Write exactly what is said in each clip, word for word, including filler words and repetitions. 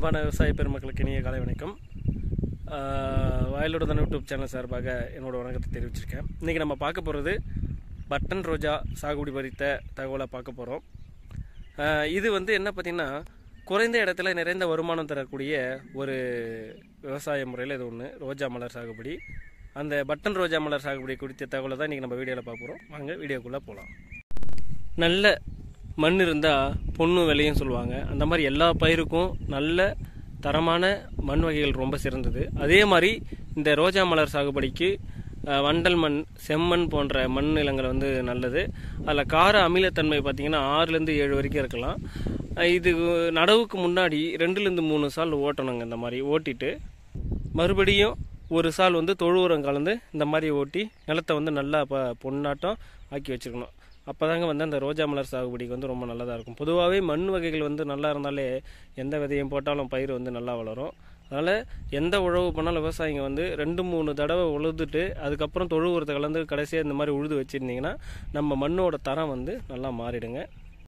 அன்பான விவசாய பெருமக்களுக்கு இனிய காலை வணக்கம். வயலோட யூடியூப் சேனல் சார்பாக என்னோட வணக்கத்தை தெரிவிச்சிருக்கேன். இன்றைக்கி நம்ம பார்க்க போகிறது பட்டன் ரோஜா சாகுபடி பறித்த தகவலை பார்க்க போகிறோம். இது வந்து என்ன பார்த்திங்கன்னா, குறைந்த இடத்துல நிறைந்த வருமானம் தரக்கூடிய ஒரு விவசாய முறையில் இது ஒன்று ரோஜா மலர் சாகுபடி. அந்த பட்டன் ரோஜா மலர் சாகுபடி குறித்த தகவலை தான் இன்றைக்கி நம்ம வீடியோவில் பார்க்க போகிறோம். வாங்க வீடியோக்குள்ளே போகலாம். நல்ல மண் இருந்தால் பொண்ணு விளையும் சொல்லுவாங்க. அந்த மாதிரி எல்லா பயிருக்கும் நல்ல தரமான மண் வகைகள் ரொம்ப சிறந்தது. அதே மாதிரி இந்த ரோஜா மலர் சாகுபடிக்கு வண்டல் மண், செம்மண் போன்ற மண் நிலங்கள் வந்து நல்லது. அதில் கார அமிலத்தன்மை பார்த்திங்கன்னா ஆறுலேருந்து ஏழு வரைக்கும் இருக்கலாம். இது நடவுக்கு முன்னாடி ரெண்டுலேருந்து மூணு சால் ஓட்டணுங்க. இந்த மாதிரி ஓட்டிட்டு மறுபடியும் ஒரு சால் வந்து தொழு உரம் கலந்து இந்த மாதிரி ஓட்டி நிலத்தை வந்து நல்லா இப்போ பொன்னாட்டம் ஆக்கி வச்சுருக்கணும். அப்போ தாங்க வந்து அந்த ரோஜா மலர் சாகுபடிக்கு வந்து ரொம்ப நல்லதாக இருக்கும். பொதுவாகவே மண் வகைகள் வந்து நல்லா இருந்தாலே எந்த விதையும் போட்டாலும் பயிர் வந்து நல்லா வளரும். அதனால் எந்த உழவு பண்ணாலும் விவசாயிங்க வந்து ரெண்டு மூணு தடவை உழுதுட்டு அதுக்கப்புறம் தொழு உரத்தை கலந்து கடைசியாக இந்த மாதிரி உழுது வச்சுருந்தீங்கன்னா நம்ம மண்ணோட தரம் வந்து நல்லா மாறிடுங்க.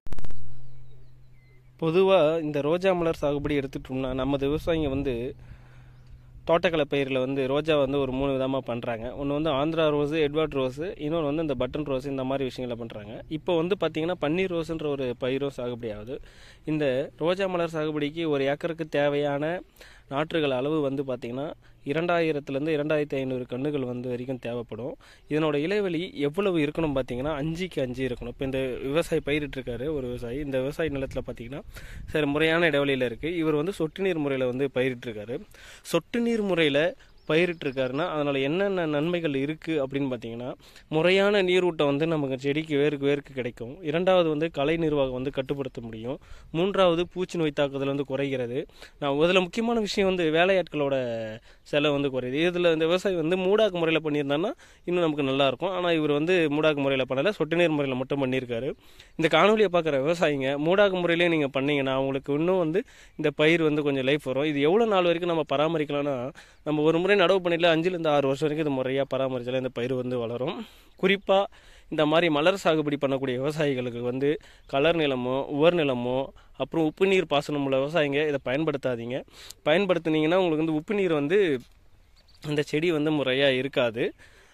பொதுவாக இந்த ரோஜா மலர் சாகுபடி எடுத்துட்டோம்னா நமது விவசாயிங்க வந்து தோட்டக்கலை பயிரில் வந்து ரோஜா வந்து ஒரு மூணு விதமாக பண்ணுறாங்க. ஒன்று வந்து ஆந்திரா ரோஸு, எட்வர்ட் ரோஸு, இன்னொன்று வந்து இந்த பட்டன் ரோஸு, இந்த மாதிரி விஷயங்களை பண்ணுறாங்க. இப்போ வந்து பார்த்திங்கன்னா பன்னீர் ரோஸுன்ற ஒரு பயிரும் சாகுபடி ஆகுது. இந்த ரோஜா மலர் சாகுபடிக்கு ஒரு ஏக்கருக்கு தேவையான நாற்றுகள் அளவு வந்து பார்த்திங்கன்னா இரண்டாயிரத்துலேருந்து இரண்டாயிரத்தி ஐநூறு கன்றுகள் வந்து வரைக்கும் தேவைப்படும். இதனோட இலைவெளி எவ்வளவு இருக்கணும் பார்த்திங்கன்னா அஞ்சுக்கு அஞ்சு இருக்கணும். இப்போ இந்த விவசாயி பயிரிட்டிருக்காரு ஒரு விவசாயி. இந்த விவசாய நிலத்தில் பார்த்திங்கன்னா சரி முறையான இடைவெளியில் இருக்குது. இவர் வந்து சொட்டு நீர் முறையில் வந்து பயிரிட்டிருக்காரு. சொட்டு நீர் முறையில் பயிரிட்டிருக்காருன்னா அதனால் என்னென்ன நன்மைகள் இருக்குது அப்படின்னு பார்த்தீங்கன்னா, முறையான நீரூட்டம் வந்து நமக்கு செடிக்கு வேருக்கு வேருக்கு கிடைக்கும். இரண்டாவது வந்து கலை நிர்வாகம் வந்து கட்டுப்படுத்த முடியும். மூன்றாவது பூச்சி நோய் தாக்குதல் வந்து குறைகிறது. நான் இதில் முக்கியமான விஷயம் வந்து வேலையாட்களோட செலவு வந்து குறையுது. இதில் இந்த விவசாயி வந்து மூடாக்கு முறையில் பண்ணியிருந்தாங்கன்னா இன்னும் நமக்கு நல்லாயிருக்கும். ஆனால் இவர் வந்து மூடாக்கு முறையில் பண்ணலை, சொட்டு நீர் முறையில் மட்டும் பண்ணியிருக்காரு. இந்த காணொலியை பார்க்குற விவசாயிங்க மூடாக்கு முறையிலே நீங்கள் பண்ணீங்கன்னா அவங்களுக்கு இன்னும் வந்து இந்த பயிர் வந்து கொஞ்சம் லைஃப் வரும். இது எவ்வளோ நாள் வரைக்கும் நம்ம பராமரிக்கலாம்னா, நம்ம ஒரு முறை நடவு பண்ணிடல அஞ்சுலேருந்து ஆறு வருஷம் வரைக்கும் இது முறையாக பராமரிச்சாலும் இந்த பயிர் வந்து வளரும். குறிப்பாக இந்த மாதிரி மலர் சாகுபடி பண்ணக்கூடிய விவசாயிகளுக்கு வந்து கலர் நிலமோ உவர் நிலமோ அப்புறம் உப்பு நீர் பாசனம் உள்ள விவசாயிங்க இதை பயன்படுத்தாதீங்க. பயன்படுத்தினீங்கன்னா உங்களுக்கு வந்து உப்பு நீர் வந்து இந்த செடி வந்து முறையாக இருக்காது.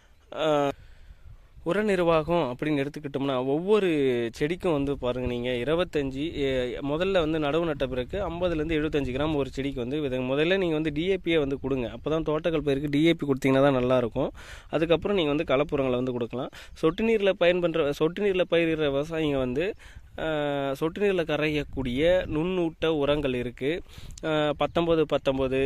உர நிர்வாகம் அப்படின்னு எடுத்துக்கிட்டோம்னா ஒவ்வொரு செடிக்கும் வந்து பாருங்கள், நீங்கள் இருபத்தஞ்சி முதல்ல வந்து நடவு நட்ட பிறகு ஐம்பதுலேருந்து எழுபத்தஞ்சு கிராம் ஒரு செடிக்கு வந்து விதை முதல்ல நீங்கள் வந்து டிஏபியை வந்து கொடுங்க. அப்போ தான் தோட்டக்கல் பயிருக்கு டிஏபி கொடுத்தீங்கன்னா தான் நல்லாயிருக்கும். அதுக்கப்புறம் நீங்கள் வந்து கலப்புரங்களை வந்து கொடுக்கலாம். சொட்டு நீரில் பயன்படுற சொட்டு நீரில் பயிரிடுற விவசாயிங்க வந்து சொட்டு நீரில் கரையக்கூடிய நுண்ணூட்ட உரங்கள் இருக்குது. பத்தொம்போது பத்தொம்போது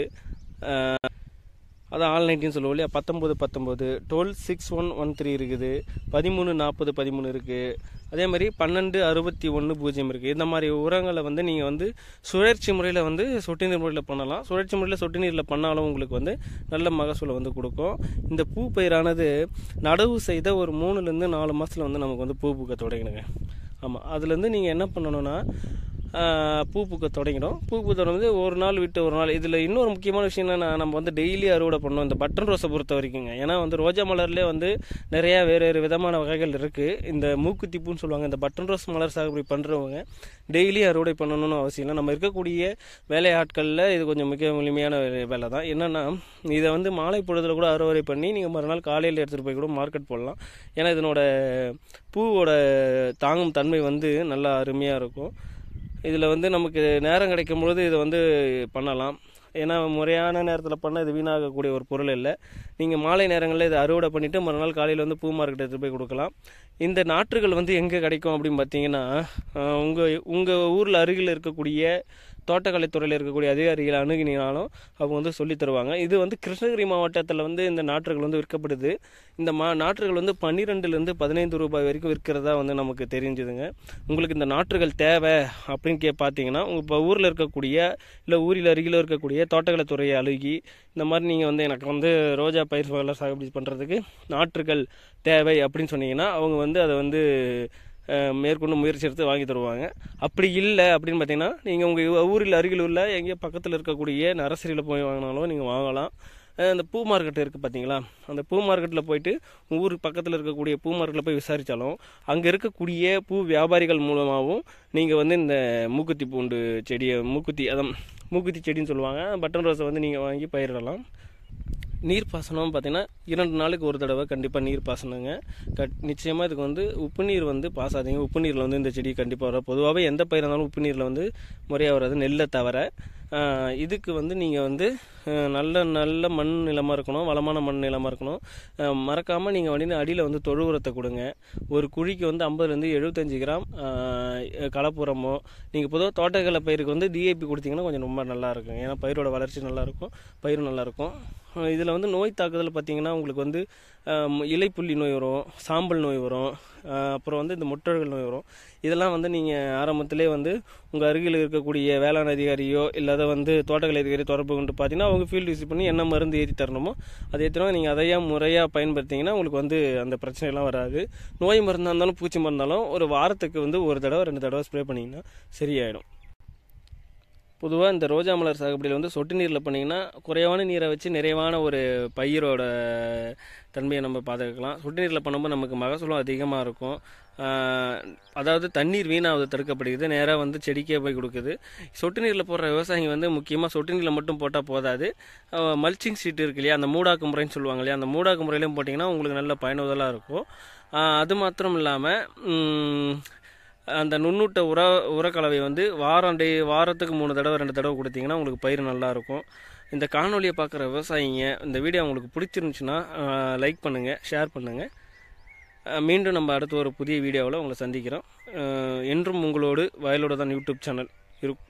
அதான் ஆல் நைன்டீன் சொல்லுவோம் இல்லையா, பத்தொம்போது பத்தொம்போது twelve six one one three இருக்குது, பதிமூணு நாற்பது பதிமூணு இருக்குது. அதே மாதிரி பன்னெண்டு அறுபத்தி ஒன்று பூஜ்ஜியம் இருக்குது. இந்த மாதிரி உரங்களை வந்து நீங்கள் வந்து சுழற்சி முறையில் வந்து சொட்டு நீர் முறையில் பண்ணலாம். சுழற்சி முறையில் சொட்டு நீரில் பண்ணாலும் உங்களுக்கு வந்து நல்ல மகசூலை வந்து கொடுக்கும். இந்த பூ பயிரானது நடவு செய்த ஒரு மூணுலேருந்து நாலு மாதத்தில் வந்து நமக்கு வந்து பூ பூக்க தொடங்கிடுங்க. ஆமாம், அதுலேருந்து நீங்கள் என்ன பண்ணணுன்னா பூ பூக்க தொடங்கிடும். பூ பூ தொடர்ந்து ஒரு நாள் விட்டு ஒரு நாள். இதில் இன்னொரு முக்கியமான விஷயம் என்னென்னா, நம்ம வந்து டெய்லி அறுவடை பண்ணோம் இந்த பட்டன் ரோஸை பொறுத்த வரைக்குங்க. ஏன்னா வந்து ரோஜா மலர்லேயே வந்து நிறையா வேறு வேறு விதமான வகைகள் இருக்குது. இந்த மூக்குத்தி பூன்னு சொல்லுவாங்க. இந்த பட்டன் ரோஸ் மலர் சாகுபடி பண்ணுறவங்க டெய்லி அறுவடை பண்ணணும்னு அவசியம் இல்லை. நம்ம இருக்கக்கூடிய வேலையாட்களில் இது கொஞ்சம் மிக எளிமையான வேலை தான். என்னென்னா, இதை வந்து மாலை பொழுதில் கூட அறுவடை பண்ணி நீங்கள் மறுநாள் காலையில் எடுத்துகிட்டு போய் கூட மார்க்கெட் போடலாம். ஏன்னா இதனோட பூவோட தாங்கும் தன்மை வந்து நல்லா அருமையாக இருக்கும். இதில் வந்து நமக்கு நேரம் கிடைக்கும் பொழுது இதை வந்து பண்ணலாம். ஏன்னா முறையான நேரத்தில் பண்ணால் இது வீணாகக்கூடிய ஒரு பொருள் இல்லை. நீங்கள் மாலை நேரங்களில் இதை அறுவடை பண்ணிவிட்டு மறுநாள் காலையில் வந்து பூ மார்க்கெட் எடுத்துகிட்டு போய் கொடுக்கலாம். இந்த நாற்றுகள் வந்து எங்கே கிடைக்கும் அப்படின்னு பார்த்தீங்கன்னா, உங்கள் உங்கள் ஊரில் அருகில் இருக்கக்கூடிய தோட்டக்கலைத்துறையில் இருக்கக்கூடிய அதிகாரிகளை அணுகினாலும் அவங்க வந்து சொல்லி தருவாங்க. இது வந்து கிருஷ்ணகிரி மாவட்டத்தில் வந்து இந்த நாற்றுகள் வந்து விற்கப்படுது. இந்த மா நாற்றுகள் வந்து பன்னிரெண்டுலேருந்து பதினைந்து ரூபாய் வரைக்கும் விற்கிறதா வந்து நமக்கு தெரிஞ்சுதுங்க. உங்களுக்கு இந்த நாற்றுகள் தேவை அப்படின்னு கே பார்த்தீங்கன்னா உங்கள் இப்போ ஊரில் இருக்கக்கூடிய இல்லை ஊரில் அருகில் இருக்கக்கூடிய தோட்டக்கலைத்துறையை அணுகி இந்த மாதிரி நீங்கள் வந்து எனக்கு வந்து ரோஜா பயிர் வகைகளை சாகுபடி பண்ணுறதுக்கு நாற்றுகள் தேவை அப்படின்னு சொன்னீங்கன்னா அவங்க வந்து அதை வந்து மேற்கொண்டு முயற்சி எடுத்து வாங்கி தருவாங்க. அப்படி இல்லை அப்படின்னு பார்த்தீங்கன்னா நீங்கள் உங்கள் ஊரில் அருகில் உள்ள எங்கேயோ பக்கத்தில் இருக்கக்கூடிய நர்சரியில் போய் வாங்கினாலும் நீங்கள் வாங்கலாம். அந்த பூ மார்க்கெட் இருக்குது பார்த்தீங்களா, அந்த பூ மார்க்கெட்டில் போயிட்டு ஊருக்கு பக்கத்தில் இருக்கக்கூடிய பூ மார்க்கெட்டில் போய் விசாரித்தாலும் அங்கே இருக்கக்கூடிய பூ வியாபாரிகள் மூலமாகவும் நீங்கள் வந்து இந்த மூக்குத்தி பூண்டு செடியை மூக்குத்தி அதான் மூக்குத்தி செடின்னு சொல்லுவாங்க. பட்டன் ரோஸை வந்து நீங்கள் வாங்கி பயிரிடலாம். நீர்ப்பாசனம் பார்த்திங்கன்னா இரண்டு நாளுக்கு ஒரு தடவை கண்டிப்பாக நீர் பாசனங்க. கட் நிச்சயமாக இதுக்கு வந்து உப்பு நீர் வந்து பாசாதீங்க. உப்பு நீரில் வந்து இந்த செடி கண்டிப்பாக வரும். பொதுவாகவே எந்த பயிர் இருந்தாலும் உப்பு நீரில் வந்து முறையாக வராது, நெல்லை தவிர. இதுக்கு வந்து நீங்கள் வந்து நல்ல நல்ல மண் நிலமாக இருக்கணும், வளமான மண் நிலமாக இருக்கணும். மறக்காமல் நீங்கள் வந்து அடியில் வந்து தொழு உரத்தை கொடுங்க. ஒரு குழிக்கு வந்து ஐம்பதுலேருந்து எழுபத்தஞ்சி கிராம் கலப்புரமோ, நீங்கள் பொதுவாக தோட்டக்கலை பயிருக்கு வந்து டிஏபி கொடுத்தீங்கன்னா கொஞ்சம் ரொம்ப நல்லாயிருக்கும். ஏன்னா பயிரோட வளர்ச்சி நல்லாயிருக்கும், பயிரும் நல்லாயிருக்கும். இதில் வந்து நோய் தாக்குதல் பார்த்திங்கன்னா உங்களுக்கு வந்து இலைப்புள்ளி நோய் வரும், சாம்பல் நோய் வரும், அப்புறம் வந்து இந்த முட்டர்கள் நோய் வரும். இதெல்லாம் வந்து நீங்கள் ஆரம்பத்திலே வந்து உங்கள் அருகில் இருக்கக்கூடிய வேளாண் அதிகாரியோ இல்லாத வந்து தோட்டக்கலை அதிகாரி தொடர்பு கொண்டு பார்த்தீங்கன்னா அவங்க ஃபீல்டு விசிட் பண்ணி என்ன மருந்து ஏற்றி தரணுமோ அதை ஏற்றினா நீங்கள் அதையா முறையாக பயன்படுத்திங்கன்னா உங்களுக்கு வந்து அந்த பிரச்சனைலாம் வராது. நோய் மருந்தாக இருந்தாலும் பூச்சி மருந்தாலும் ஒரு வாரத்துக்கு வந்து ஒரு தடவை ரெண்டு தடவை ஸ்ப்ரே பண்ணிங்கன்னா சரியாயிடும். பொதுவாக இந்த ரோஜா மலர் சாகுபடியில் வந்து சொட்டு நீரில் பண்ணிங்கன்னா குறைவான நீரை வச்சு நிறைவான ஒரு பயிரோட தன்மையை நம்ம பாதுகாக்கலாம். சொட்டு நீரில் பண்ணும்போது நமக்கு மகசூலும் அதிகமாக இருக்கும். அதாவது தண்ணீர் வீணாவது தடுக்கப்படுகிறது, நேராக வந்து செடிக்கே போய் கொடுக்குது. சொட்டு நீரில் போடுற விவசாயிங்க வந்து முக்கியமாக சொட்டு நீரில் மட்டும் போட்டால் போதாது, மல்ச்சிங் ஷீட் இருக்கு இல்லையா, அந்த மூடாக்கு முறைன்னு சொல்லுவாங்க இல்லையா, அந்த மூடாக்கு முறையிலையும் போட்டிங்கன்னா உங்களுக்கு நல்ல பயனுதலாக இருக்கும். அது மாத்திரம் இல்லாமல் அந்த நுண்ணூட்ட உர உரக்கலவை வந்து வாரம் டே வாரத்துக்கு மூணு தடவை ரெண்டு தடவை கொடுத்தீங்கன்னா உங்களுக்கு பயிர் நல்லாயிருக்கும். இந்த காணொலியை பார்க்குற விவசாயிங்க இந்த வீடியோ உங்களுக்கு பிடிச்சிருந்துச்சுன்னா லைக் பண்ணுங்கள், ஷேர் பண்ணுங்கள். மீண்டும் நம்ம அடுத்த ஒரு புதிய வீடியோவில் உங்களை சந்திக்கிறோம். என்றும் உங்களோடு வயலோடு தான் யூடியூப் சேனல் இருக்கும்.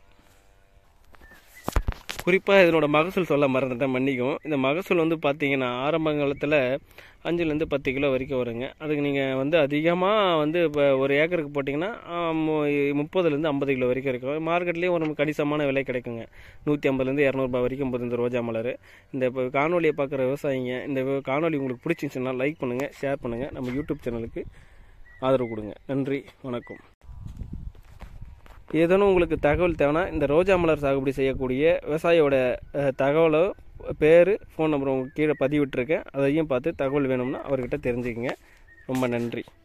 குறிப்பாக இதனோட மகசூல் சொல்ல மறந்துட்டேன், மன்னிக்கும். இந்த மகசூல் வந்து பார்த்தீங்கன்னா ஆரம்ப காலத்தில் அஞ்சுலேருந்து பத்து கிலோ வரைக்கும் வருங்க. அதுக்கு நீங்கள் வந்து அதிகமாக வந்து இப்போ ஒரு ஏக்கருக்கு போட்டிங்கன்னா முப்பதுலேருந்து ஐம்பது கிலோ வரைக்கும் இருக்கும். மார்க்கெட்லேயும் ஒரு கணிசமான விலை கிடைக்குங்க. நூற்றி ஐம்பதுலேருந்து இரநூறுபா வரைக்கும் போது இந்த ரோஜா மலர். இந்த இப்போ காணொலியை பார்க்குற விவசாயிங்க இந்த காணொலி உங்களுக்கு பிடிச்சிருந்துச்சுன்னா லைக் பண்ணுங்கள், ஷேர் பண்ணுங்கள், நம்ம யூடியூப் சேனலுக்கு ஆதரவு கொடுங்க. நன்றி, வணக்கம். ஏதேனும் உங்களுக்கு தகவல் தேவைன்னா இந்த ரோஜா மலர் சாகுபடி செய்யக்கூடிய விவசாயியோட தகவலோ பேர், ஃபோன் நம்பர் உங்களுக்கு கீழே பதிவிட்டுருக்கேன். அதையும் பார்த்து தகவல் வேணும்னா அவர்கிட்ட தெரிஞ்சுக்கங்க. ரொம்ப நன்றி.